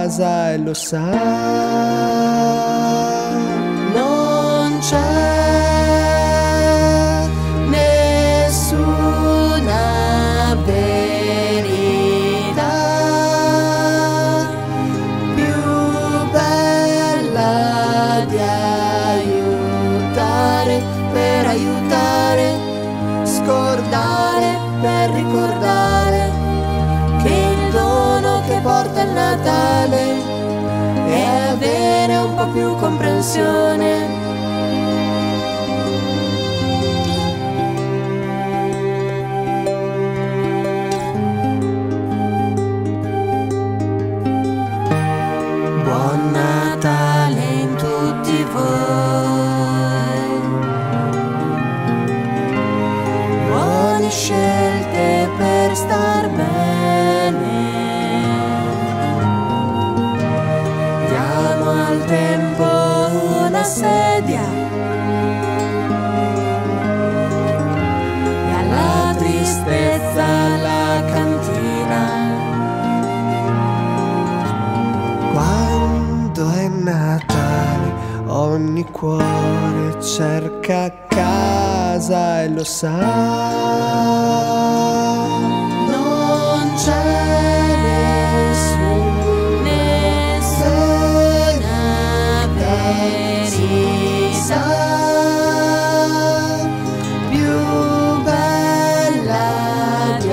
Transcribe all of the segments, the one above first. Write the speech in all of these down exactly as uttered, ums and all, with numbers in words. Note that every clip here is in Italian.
casa e lo sa. Non c'è nessuna verità più bella di aiutare, per aiutare, scordare per ricordare che il dono che porta il Natale è avere un po' più comprensione. Buon Natale in tutti voi, buone scelte per star bene, diamo al tempo una sedia e alla tristezza la cantina. Quando è Natale ogni cuore cerca casa e lo sa. Non c'è nessun, nessuna verità più bella di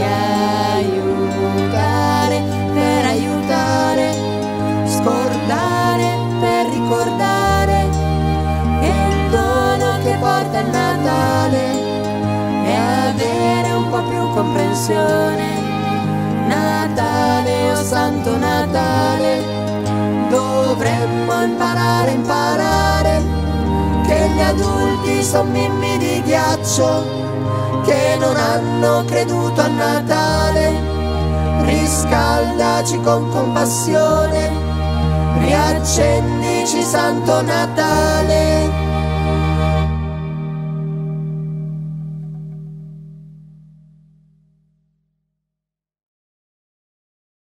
aiutare, per aiutare, scordare per ricordare che il dono che porta il Natale è avere un po' più comprensione. Natale, oh santo Natale, dovremmo imparare, imparare che gli adulti son bimbi di ghiaccio che non hanno creduto a Natale. Riscaldaci con compassione, riaccendici santo Natale.